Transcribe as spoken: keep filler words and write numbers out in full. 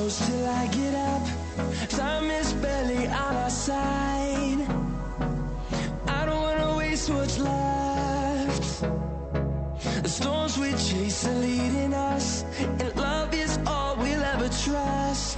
close till I get up. Time is barely on our side. I don't wanna waste what's left. The storms we chase are leading us, and love is all we'll ever trust.